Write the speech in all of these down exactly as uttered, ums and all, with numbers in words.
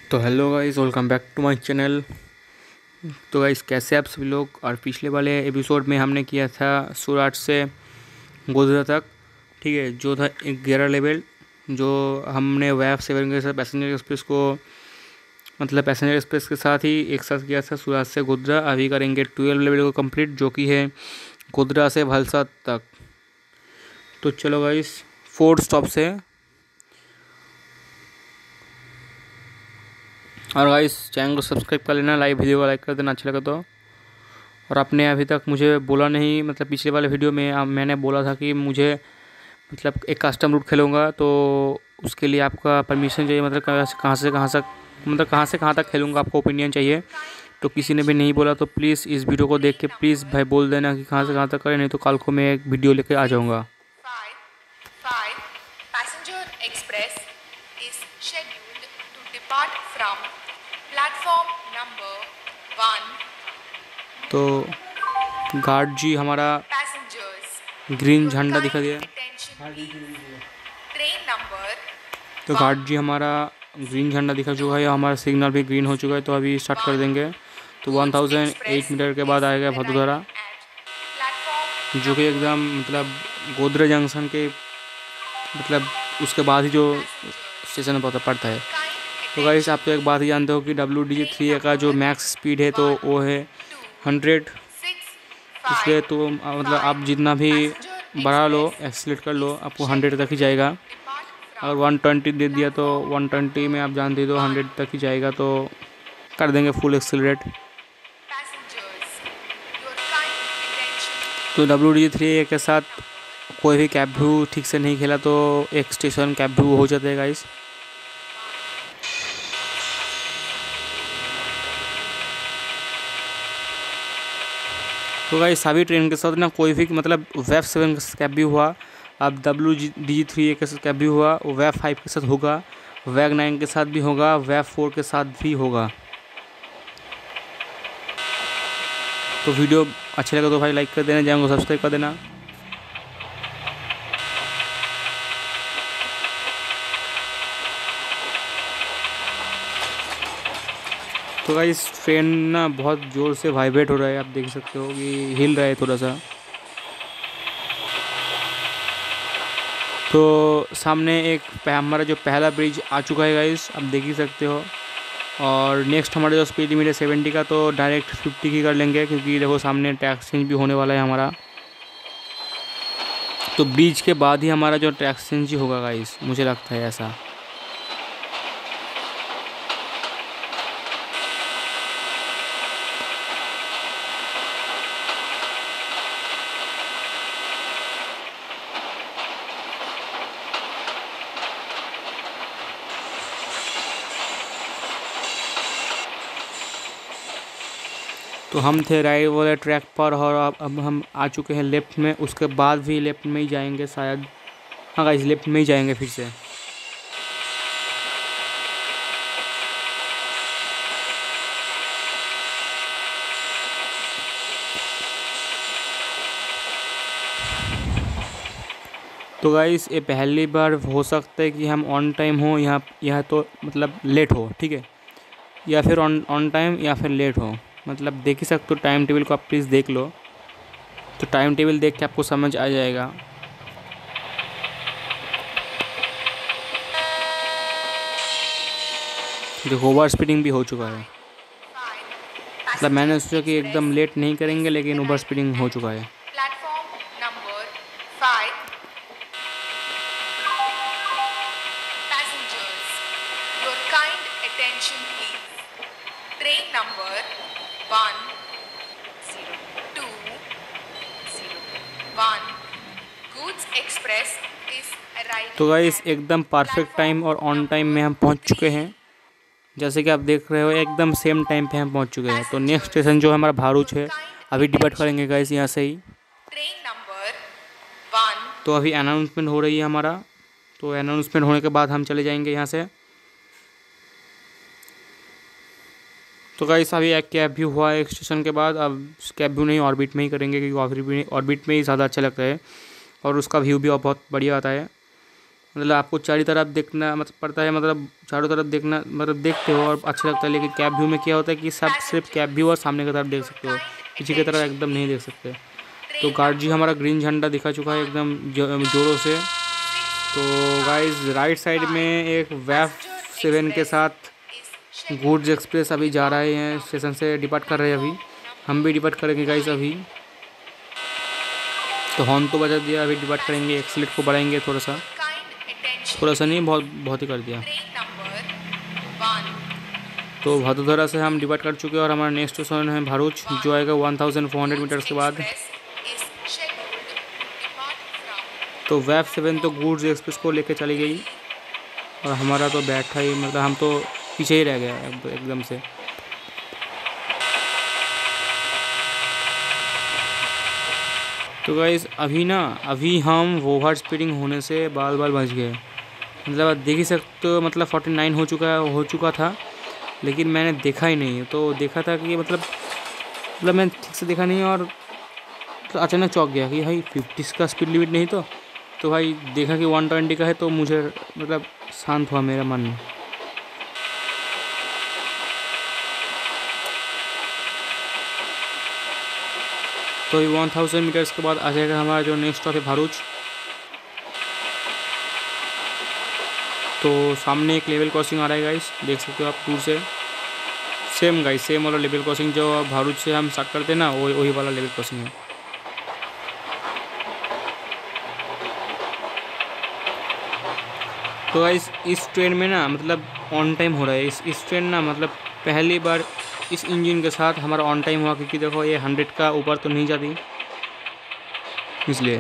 तो hello guys, welcome back to my channel. तो guys, कैसे आप सभी लोग। और पिछले वाले एपिसोड में हमने किया था सूरत से गोधरा तक, ठीक है, जो था ग्यारह लेवल, जो हमने वैफ सेवन के साथ पैसेंजर एक्सप्रेस को, मतलब पैसेंजर एक्सप्रेस के साथ ही एक साथ किया था सूरत से गोधरा। अभी करेंगे ट्वेल्व लेवल को कंप्लीट, जो कि है गोधरा से वलसाड तक। तो चलो गाइस, फोर्थ स्टॉप से। और गाइस, चैनल को सब्सक्राइब कर लेना, लाइव वीडियो को लाइक कर देना अच्छा लगा तो। और आपने अभी तक मुझे बोला नहीं, मतलब पिछले वाले वीडियो में आ, मैंने बोला था कि मुझे मतलब एक कस्टम रूट खेलूँगा, तो उसके लिए आपका परमिशन चाहिए, मतलब कहाँ से कहाँ से कहाँ तक, मतलब कहाँ से कहाँ तक खेलूँगा, आपको ओपिनियन चाहिए। तो किसी ने भी नहीं बोला, तो प्लीज़ इस वीडियो को देख के प्लीज़ भाई बोल देना कि कहाँ से कहाँ तक करें, नहीं तो कल को मैं एक वीडियो लेके आ जाऊँगा। five passenger express is scheduled to depart from platform number one. तो गार्ड जी हमारा Passengers, ग्रीन your झंडा दिखा kind दिया। attention please. Train number तो one गार्ड जी हमारा ग्रीन झंडा दिखा चुका है, हमारा सिग्नल भी ग्रीन हो चुका है, तो अभी स्टार्ट कर देंगे। तो one Goods thousand Express eight metre के is बाद आएगा arriving भदोदरा, at platform जो कि number एकदम मतलब गोदरा जंक्शन के मतलब उसके बाद ही जो passengers. स्टेशन पड़ता पड़ता है। Kind तो गाइस, attention आप तो एक बात ही जानते हो कि W D G train three का जो number मैक्स स्पीड है तो one वो है two हंड्रेड। six five इसलिए तो आ, मतलब five आप जितना भी passenger बढ़ा लो, express एक्सीलेट कर लो, is आपको हंड्रेड तक ही scheduled जाएगा। to depart अगर from वन ट्वेंटी दे दिया तो platform वन ट्वेंटी number में आप जानते ही, तो one. हंड्रेड तक ही जाएगा, तो कर देंगे full accelerate. Passengers, your kind attention तो डब्ल्यू डी please. थ्री के साथ Number कोई भी कैब व्यू ठीक से नहीं खेला तो एक स्टेशन कैब व्यू हो जाता है गाइस। तो गाइस, सभी ट्रेन के साथ ना कोई भी मतलब वेब सेवन के साथ कैब भी हुआ, अब डब्ल्यू जी डी थ्री के साथ कैब भी हुआ, वेब फाइव के साथ होगा, वैग नाइन के साथ भी होगा, वेब फोर के साथ भी होगा। तो वीडियो अच्छा लगा तो भाई लाइक कर देना, चैनल को सब्सक्राइब कर देना। तो गाइस, ट्रेन ना बहुत ज़ोर से वाइब्रेट हो रहा है, आप देख सकते हो कि हिल रहा है थोड़ा सा। तो सामने एक हमारा जो पहला ब्रिज आ चुका है गाइस, आप देख ही सकते हो। और नेक्स्ट हमारा जो स्पीड लिमिट है सेवेंटी का, तो डायरेक्ट फिफ्टी की कर लेंगे, क्योंकि देखो सामने टैक्स चेंज भी होने वाला है हमारा। तो ब्रिज के बाद ही हमारा जो टैक्स चेंज होगा गाइस, मुझे लगता है ऐसा। तो हम थे राइट वाले ट्रैक पर, और अब अब हम आ चुके हैं लेफ़्ट में, उसके बाद भी लेफ़्ट में ही जाएंगे शायद। हाँ गाइस, लेफ़्ट में ही जाएंगे फिर से। तो गाइस, ये पहली बार हो सकता है कि हम ऑन टाइम हो, यहाँ यहाँ तो मतलब लेट हो, ठीक है, या फिर ऑन ऑन टाइम या फिर लेट हो, मतलब देख ही सकते हो। टाइम टेबल को आप प्लीज़ देख लो, तो टाइम टेबल देख के आपको समझ आ जाएगा। देखो, ओवर स्पीडिंग भी हो चुका है, Five मतलब मैंने passenger सोचा कि एकदम express लेट नहीं करेंगे, is लेकिन ओवर स्पीडिंग arriving हो at चुका है। platform number five. Passengers, your kind attention please. Train number one zero two zero one Goods Express is arriving तो गाइस, at एकदम परफेक्ट टाइम platform और on time number में हम पहुंच चुके three. हैं, जैसे कि आप देख रहे हो एकदम सेम टाइम पे हम पहुंच चुके हैं। तो नेक्स्ट Passengers, स्टेशन जो है हमारा भारूच your है, kind अभी डिपार्ट attention करेंगे गाइस यहाँ से ही। train number one तो अभी अनाउंसमेंट हो रही है हमारा, तो अनाउंसमेंट होने के बाद हम चले जाएंगे यहाँ से। तो गाइस, अभी एक कैब भी हुआ है एक स्टेशन के बाद, अब कैब व्यू नहीं ऑर्बिट में ही करेंगे, क्योंकि ऑर्बिट में ऑर्बिट में ही ज़्यादा अच्छा लगता है और उसका व्यू भी बहुत बढ़िया आता है। मतलब आपको चारों तरफ देखना मतलब पड़ता है, मतलब चारों तरफ देखना मतलब देखते हो और अच्छा लगता है। लेकिन कैब व्यू में क्या होता है कि सब सिर्फ कैब व्यू और सामने की तरफ देख Your सकते हो, kind पीछे की तरफ attention एकदम नहीं देख please. सकते। तो Train गार्ड जी number हमारा ग्रीन झंडा दिखा चुका है one, एकदम जो- जोरों से। तो गाइस राइट साइड में five. एक वेफ Passenger सेवन के express साथ is scheduled goods to express अभी जा depart रहे हैं, from स्टेशन से डिपार्ट कर रहे हैं अभी। platform हम number भी डिपार्ट करेंगे गाइस nine. अभी। तो हॉर्न तो बजा दिया, अभी डिपार्ट करेंगे, एक्सीलेट को Passengers, बढ़ाएंगे थोड़ा सा, your kind attention थोड़ा सा नहीं please. बहुत बहुत ही कर दिया। Train number one तो zero भदोदरा से हम two डिपार्ट कर चुके हैं और हमारा नेक्स्ट स्टेशन है भरूच, one. जो आएगा one thousand four hundred Goods metres के बाद। express is scheduled to depart from तो वेब सेवन तो platform गुड्स एक्सप्रेस को लेके चली गई three. और हमारा तो बैठा ही मतलब हम तो पीछे ही रह गया एक- एकदम से। तो गाइस अभी ना अभी हम ओवर स्पीडिंग होने से बाल बाल बच गए। मतलब आप देख ही सकते हो, मतलब फोर्टी नाइन हो चुका है हो चुका था, लेकिन मैंने देखा ही नहीं। तो देखा था कि मतलब मतलब मैंने ठीक से देखा नहीं और तो अचानक चौंक गया कि भाई फिफ्टी का स्पीड लिमिट नहीं तो तो भाई देखा कि वन ट्वेंटी का है, तो मुझे मतलब शांत हुआ मेरा मन। तो अभी वन थाउजेंड मीटर्स के बाद आ जाएगा हमारा जो नेक्स्ट स्टॉप है भरूच। तो सामने एक लेवल क्रॉसिंग आ रहा है गाइस, देख सकते हो आप दूर से। सेम गाइस सेम वाला लेवल क्रॉसिंग जो भरूच से हम स्टार्ट करते हैं ना, वही वही वाला लेवल क्रॉसिंग है। तो गाइस इस ट्रेन में ना मतलब ऑन टाइम हो रहा है। इस इस ट्रेन ना मतलब पहली बार इस इंजन के साथ हमारा ऑन टाइम हुआ, क्योंकि देखो ये हंड्रेड का ऊपर तो नहीं जाती, इसलिए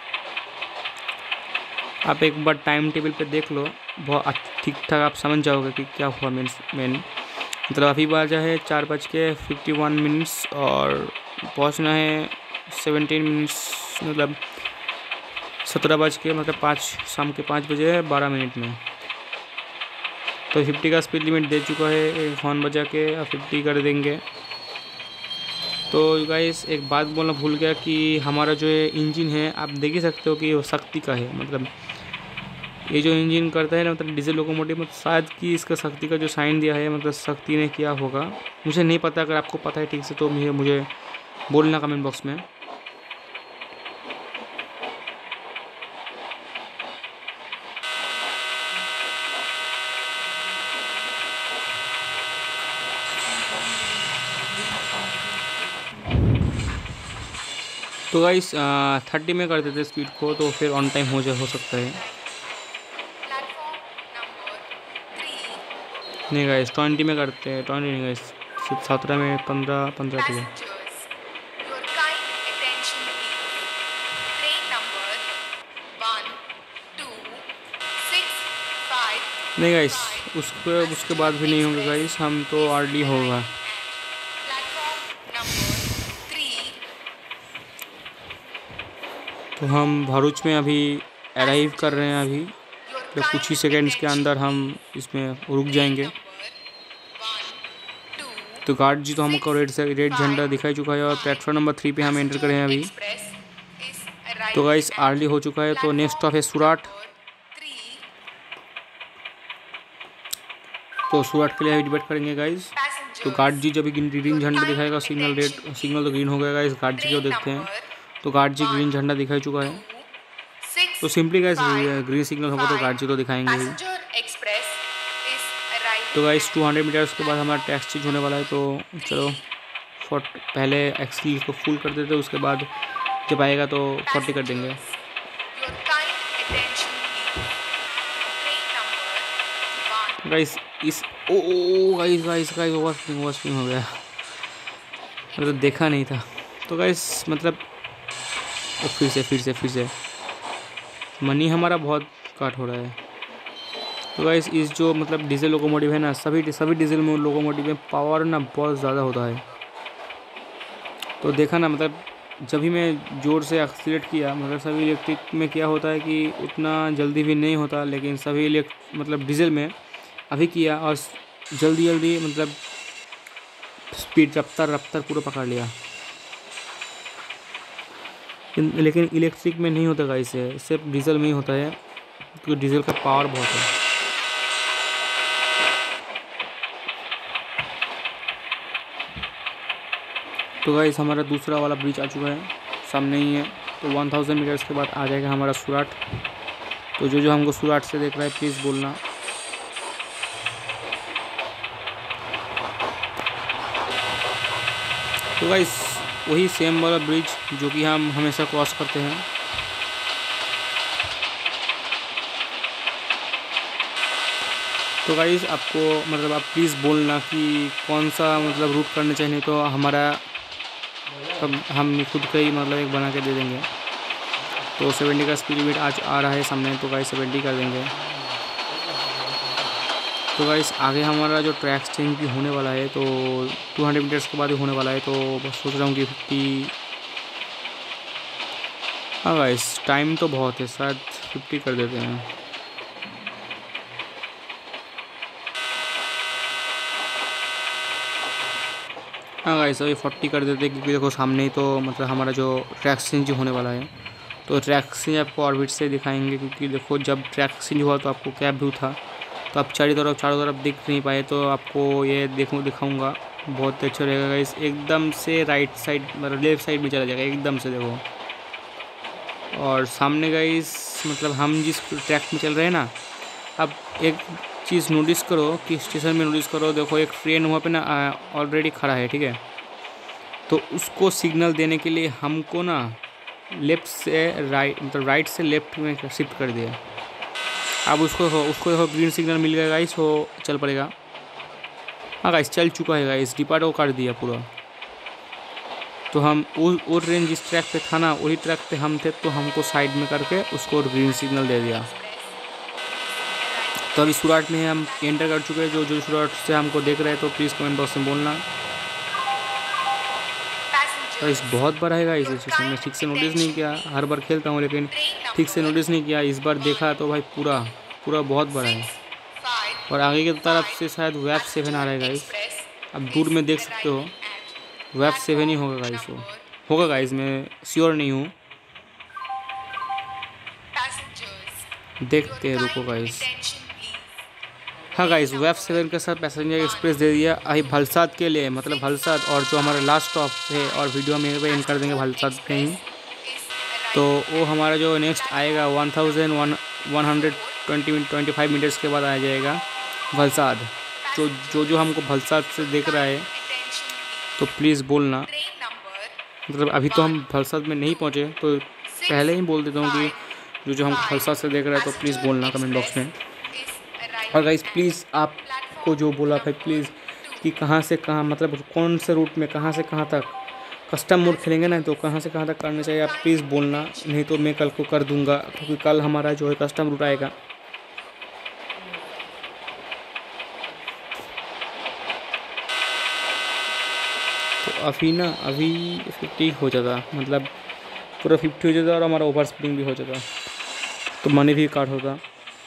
आप एक बार टाइम टेबल पे देख लो, बहुत ठीक ठाक आप समझ जाओगे कि क्या हुआ। मेन मेन मतलब अभी बाजा है चार बज के फिफ्टी वन मिनट्स और पहुंचना है सेवनटीन मिनट्स मतलब सत्रह बज के मतलब पाँच शाम के पाँच बजे है बारह मिनट में। तो फिफ्टी का स्पीड लिमिट दे चुका है, एक हॉर्न बजा के अब फिफ्टी कर देंगे। तो गाइस एक बात बोलना भूल गया कि हमारा जो ये इंजन है आप देख ही सकते हो कि वो शक्ति का है। मतलब ये जो इंजन करता है ना मतलब डीजल लोकोमोटिव, मतलब शायद कि इसका शक्ति का जो साइन दिया है मतलब शक्ति ने किया होगा, मुझे नहीं पता। अगर आपको पता है ठीक से तो मुझे मुझे बोलना कमेंट बॉक्स में। तो गाइस थर्टी में कर देते स्पीड को तो फिर ऑन टाइम हो जाए हो सकता है। Platform number three. नहीं गाइस ट्वेंटी में करते हैं, ट्वेंटी नहीं गाइस सिर्फ सत्रह में पंद्रह पंद्रह ठीक है। Passengers, your kind attention please. Train number one two six five नहीं गाइस five. उसके उसके बाद भी नहीं होंगे गाइस, हम तो आरडी होगा। Platform number three. तो हम भरूच में अभी अराइव कर रहे हैं अभी, Your तो कुछ ही kind सेकंड्स के अंदर attention हम please. इसमें रुक Train जाएंगे। number one two तो गार्ड जी तो हमको रेड से रेड झंडा दिखाई चुका है और प्लेटफॉर्म नंबर थ्री पे हम एंटर करें हैं अभी। Express is तो arriving गाइस at आरली हो चुका है, तो नेक्स्ट स्टॉप है सूरत। platform three. तो सूरत के लिए अभी डिबेट करेंगे गाइस। तो गार्ड जी जब ग्रीन झंडा दिखाएगा सिग्नल रेड सिग्नल तो ग्रीन हो गया गाइस, गार्ड जी को देखते हैं। तो गार्ड जी ग्रीन झंडा दिखाई चुका है। तो सिंपली गाइस ग्रीन सिग्नल होगा तो गार्ड जी तो दिखाएंगे ही। तो गाइस टू हंड्रेड मीटर्स के बाद हमारा टैक्स चेंज होने वाला है, तो चलो फोर्ट पहले एक्सील को फुल कर देते हैं, उसके बाद जब आएगा तो फोर्टी कर देंगे। गाइस इस ओ ओ guys guys guys over spin over spin हो गया, मतलब देखा नहीं था। तो गाइस मतलब तो फिर से फिर से फिर से मनी हमारा बहुत काट हो रहा है। तो गाइस इस जो मतलब डीजल लोकोमोटिव है ना, सभी सभी डीजल लोकोमोटिव में पावर ना बहुत ज़्यादा होता है। तो देखा ना मतलब जब भी मैं ज़ोर से एक्सीलेट किया, मतलब सभी इलेक्ट्रिक में क्या होता है कि उतना जल्दी भी नहीं होता, लेकिन सभी इलेक्ट मतलब डीजल में अभी किया और जल्दी जल्दी मतलब स्पीड रफ्तार रफ्तार पूरा पकड़ लिया। लेकिन इलेक्ट्रिक में नहीं होता गाइस, है सिर्फ डीजल में ही होता है। क्योंकि डीजल का पावर बहुत है। तो गाइस हमारा दूसरा वाला ब्रिज आ चुका है, सामने ही है। तो वन थाउजेंड मीटर्स के बाद आ जाएगा हमारा सूरत। तो जो जो हमको सूरत से देख रहा है प्लीज़ बोलना। तो गाइस वही सेम वाला ब्रिज जो कि हम हमेशा क्रॉस करते हैं। तो गाइस आपको मतलब आप प्लीज़ बोलना कि कौन सा मतलब रूट करना चाहिए, तो हमारा तब हम खुद का ही मतलब एक बना के दे देंगे। तो सेवेंटी का स्पीड लिमिट आज आ रहा है सामने, तो गाइस सेवेंटी कर देंगे। तो गाइस आगे हमारा जो ट्रैक चेंज भी होने वाला है, तो टू हंड्रेड मीटर्स के बाद ही होने वाला है। तो बस सोच रहा हूँ कि फिफ्टी, हाँ गाइस टाइम तो बहुत है, शायद फिफ्टी कर देते हैं। हाँ गाइस अभी फोर्टी कर देते हैं, क्योंकि देखो सामने ही तो मतलब हमारा जो ट्रैक चेंज होने वाला है। तो ट्रैक चेंज आपको ऑर्बिट से दिखाएंगे, क्योंकि देखो जब ट्रैक चेंज हुआ तो आपको क्या व्यू था, तो आप चारों तरफ चारों तरफ दिख नहीं पाए। तो आपको ये देखूँ दिखाऊंगा, बहुत अच्छा रहेगा गाइस। एकदम से राइट साइड मतलब लेफ्ट साइड में चला जाएगा एकदम से देखो। और सामने गाइस मतलब हम जिस ट्रैक में चल रहे हैं ना, अब एक चीज़ नोटिस करो कि स्टेशन में नोटिस करो, देखो एक ट्रेन वहाँ पे ना ऑलरेडी खड़ा है, ठीक है। तो उसको सिग्नल देने के लिए हमको ना लेफ़्ट से राइट मतलब राइट से लेफ़्ट में शिफ्ट कर दिया। अब उसको उसको देखो ग्रीन सिग्नल मिल गया गाइस, वो चल पड़ेगा। हाँ गाइस चल चुका है गाइस, डिपार्ट वो कर दिया पूरा। तो हम वो वो ट्रेन जिस ट्रैक पे था ना वही ट्रैक पे हम थे, तो हमको साइड में करके उसको ग्रीन सिग्नल दे दिया। तो अभी सूरत में हम एंटर कर चुके हैं। जो जो सूरत से हमको देख रहे हैं तो प्लीज़ कमेंट बॉक्स में बोलना। तो इस बहुत बड़ा है गाइस, इस मैं ठीक से नोटिस नहीं किया, हर बार खेलता हूँ लेकिन ठीक से नोटिस नहीं किया। इस बार देखा तो भाई पूरा पूरा बहुत बड़ा है। और आगे की तरफ से शायद वेब सेवन आ रहा है गाइस, अब दूर में देख सकते हो। वेब सेवन ही होगा गाइस, वो होगा गाइस, मैं श्योर नहीं हूँ, देखते हैं, रुको गाइस। हाँ गाइस वेब सेवन के साथ पैसेंजर एक्सप्रेस दे दिया अभी भलसाद के लिए, मतलब भलसाद। और जो हमारा लास्ट स्टॉप है और वीडियो में पे एंड कर देंगे भलसाद पे ही। तो वो हमारा जो नेक्स्ट आएगा one thousand one one hundred twenty twenty five metres के बाद आ जाएगा भलसाद। जो जो जो हमको भलसाद से देख रहा है तो प्लीज़ बोलना, मतलब अभी तो हम भलसाद में नहीं पहुँचे, तो पहले ही बोल देता हूँ कि जो जो हमको भलसाद से देख रहा है तो प्लीज़ बोलना कमेंट बॉक्स में। और गाइस प्लीज़ आपको जो बोला था प्लीज़ कि कहाँ से कहाँ मतलब कौन से रूट में कहाँ से कहाँ तक कस्टम मोड खेलेंगे ना, तो कहाँ से कहाँ तक करना चाहिए आप प्लीज़ बोलना, नहीं तो मैं कल को कर दूंगा, क्योंकि कल हमारा जो है कस्टम रूट आएगा। तो अभी ना अभी फिफ्टी हो जाता, मतलब पूरा फिफ्टी हो जाता और हमारा ओवर स्पीडिंग भी हो जाता, तो मनी भी काट होता।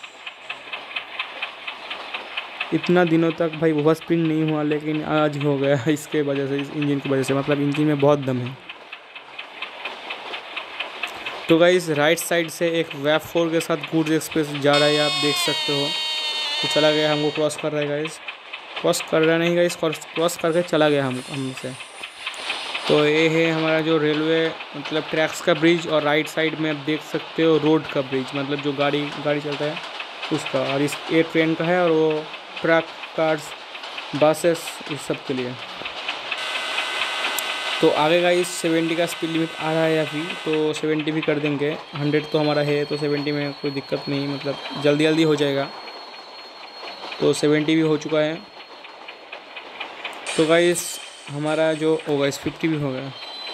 इतना दिनों तक भाई ओवर स्पीड नहीं हुआ, लेकिन आज हो गया इसके वजह से, इस इंजन की वजह से, मतलब इंजन में बहुत दम है। तो गाइस राइट साइड से एक वेब फोर के साथ गुड्स एक्सप्रेस जा रहा है, आप देख सकते हो। तो चला गया, हमको क्रॉस कर रहा है गाइस, क्रॉस कर रहा नहीं गाइस, क्रॉस करके चला गया हम हमसे। तो ये है हमारा जो रेलवे मतलब ट्रैक्स का ब्रिज, और राइट साइड में आप देख सकते हो रोड का ब्रिज, मतलब जो गाड़ी गाड़ी चलता है उसका। और इस ये ट्रेन का है, और वो ट्रक कार्स बसेस इस सब के लिए। तो आगे का इस सेवेंटी का स्पीड लिमिट आ रहा है अभी, तो सेवेंटी भी कर देंगे। हंड्रेड तो हमारा है, तो सेवेंटी में कोई दिक्कत नहीं, मतलब जल्दी जल्दी हो जाएगा। तो सेवेंटी भी हो चुका है। तो गाइस हमारा जो होगा इस फिफ्टी भी हो गया।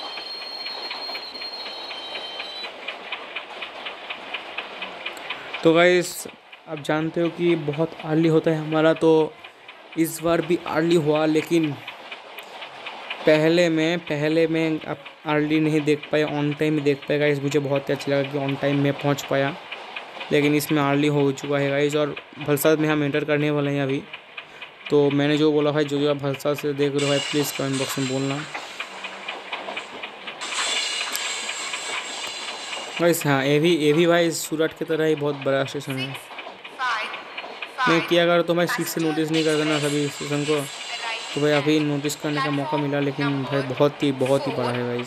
तो गाइस आप जानते हो कि बहुत अर्ली होता है हमारा, तो इस बार भी अर्ली हुआ, लेकिन पहले में पहले में आप अर्ली नहीं देख पाए, ऑन टाइम देख पाए गाइस। मुझे बहुत अच्छा लगा कि ऑन टाइम में पहुंच पाया, लेकिन इसमें अर्ली हो चुका है गाइस। और भलसाद में हम एंटर करने वाले हैं अभी। तो मैंने जो बोला भाई, जो जो आप भलसाद से देख रहे हो भाई प्लीज़ कमेंट बॉक्स में बोलना। गाइस हाँ, ये भी ये भी भाई सूरत की तरह ही बहुत बड़ा स्टेशन है। five मैं five किया करो तो भाई ठीक से passenger नोटिस नहीं is करता ना ready. सभी स्टेशन को, तो Arriving भाई अभी at नोटिस करने का मौका platform मिला, लेकिन भाई number बहुत ही बहुत ही बड़ा four. है भाई।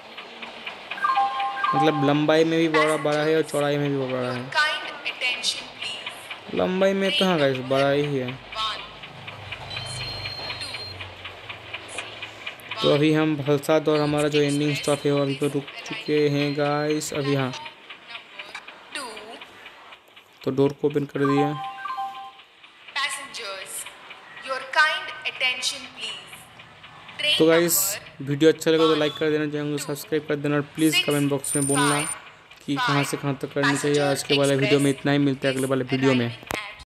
मतलब लंबाई में भी बड़ा बड़ा है और Passengers, चौड़ाई में भी बहुत बड़ा your है। kind attention please. लंबाई में तो Train हाँ गाइस number बड़ा ही है। one C two C तो one. अभी हम भलसाद और हमारा Goods जो एंडिंग स्टॉप है वो Express अभी पे is रुक चुके arriving हैं at गाइस अभी। हाँ, platform number two. तो डोर को ओपन कर दिया। Passengers, your kind attention please. तो Train गाइस number वीडियो अच्छा लगे तो one लाइक कर देना, चैनल को two सब्सक्राइब कर देना और प्लीज़ six कमेंट बॉक्स में बोलना five कि कहाँ five से कहाँ तक करनी चाहिए। Passenger आज के वाले वीडियो Express में इतना ही, मिलता है is अगले वाले वीडियो में। arriving